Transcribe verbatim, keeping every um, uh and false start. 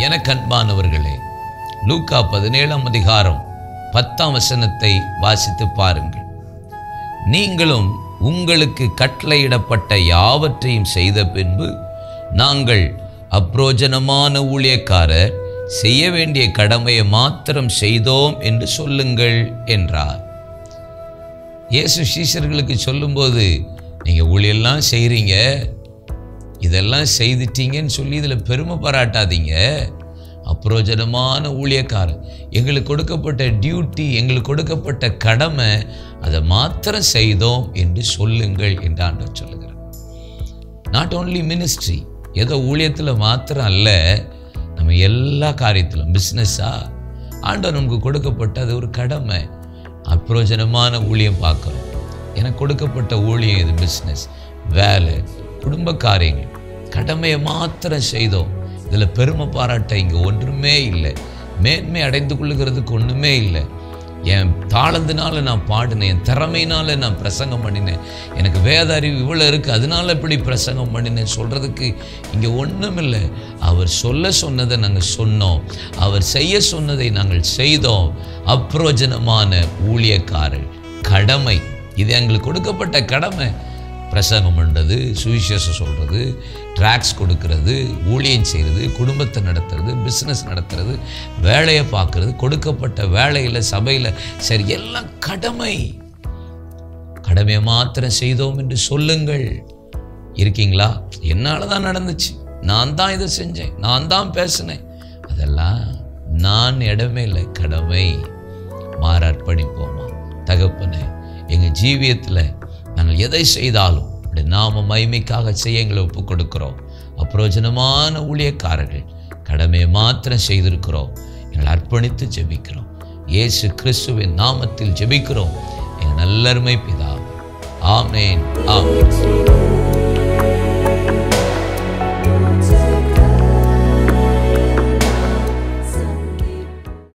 எனக்கு அன்பானவர்களே, லூக்கா பதினேழாம் அதிகாரம் பத்தாம் வசனத்தை வாசித்து பாருங்கள். நீங்களும் உங்களுக்கு கட்டளையிடப்பட்ட யாவற்றையும் செய்த பின்பு நாங்கள் அப்ரோஜனமான ஊழியக்காரர் செய்ய வேண்டிய கடமையை மாத்திரம் செய்தோம் என்று சொல்லுங்கள் என்றார். இயேசு சீஷர்களுக்கு சொல்லும்போது, நீங்கள் ஊழியெல்லாம் செய்கிறீங்க, இதெல்லாம் செய்துட்டீங்கன்னு சொல்லி இதில் பெருமை பாராட்டாதீங்க. அப்ரோஜனமான ஊழியக்காரர், எங்களுக்கு கொடுக்கப்பட்ட டியூட்டி, எங்களுக்கு கொடுக்கப்பட்ட கடமை, அதை மாத்திரம் செய்தோம் என்று சொல்லுங்கள் என்று ஆண்டவர் சொல்லுகிறார். நாட் ஓன்லி மினிஸ்ட்ரி, ஏதோ ஊழியத்தில் மாத்திரம் அல்ல, நம்ம எல்லா காரியத்திலும், பிஸ்னஸா ஆண்டவர் நமக்கு கொடுக்கப்பட்ட அது ஒரு கடமை. அப்ரோஜனமான ஊழியம் பார்க்குறோம். எனக்கு கொடுக்கப்பட்ட ஊழியம் இது பிஸ்னஸ், வேலை, குடும்ப காரியங்கள், கடமையை மாத்திரம் செய்தோம். இதில் பெருமை பாராட்ட இங்கே ஒன்றுமே இல்லை, மேன்மை அடைந்து கொள்ளுகிறதுக்கு ஒன்றுமே இல்லை. என் தாளந்தினால நான் பாடினேன், என் திறமையினால நான் பிரசங்கம் பண்ணினேன், எனக்கு வேத அறிவு இவ்வளோ இருக்குது அதனால இப்படி பிரசங்கம் பண்ணினேன் சொல்கிறதுக்கு இங்கே ஒன்றும் இல்லை. அவர் சொல்ல சொன்னதை நாங்கள் சொன்னோம், அவர் செய்ய சொன்னதை நாங்கள் செய்தோம். அப்ரோஜனமான ஊழியக்காரர், கடமை, இது எங்களுக்கு கொடுக்கப்பட்ட கடமை. பிரசங்கம் பண்ணுறது, சுவிசேஷம் சொல்கிறது, ட்ராக்ஸ் கொடுக்கறது, ஊழியம் செய்கிறது, குடும்பத்தை நடத்துறது, பிஸ்னஸ் நடத்துறது, வேலையை பார்க்குறது, கொடுக்கப்பட்ட வேலையில் சபையில் சரி, எல்லாம் கடமை. கடமையை மாத்திரம் செய்தோம் என்று சொல்லுங்கள். இருக்கீங்களா? என்னால் தான் நடந்துச்சு, நான் தான் இதை செஞ்சேன், நான் தான் பேசினேன், அதெல்லாம் நான் இடமே இல்லை, கடமை. மாற அர்ப்பணிப்போமா? தகப்பனே, எங்கள் ஜீவியத்தில் நாங்கள் எதை செய்தாலும் நாம மகிமைக்காக செய்ய எங்களை ஒப்பு கொடுக்கிறோம். அப்ரோஜனமான ஊழியக்காரர்கள், கடமையை மாத்திரம் செய்திருக்கிறோம். எங்களை அர்ப்பணித்து ஜெபிக்கிறோம். இயேசு கிறிஸ்துவின் நாமத்தில் ஜெபிக்கிறோம் எங்கள் நல்லருமை பிதாவே. ஆமென், ஆமென்.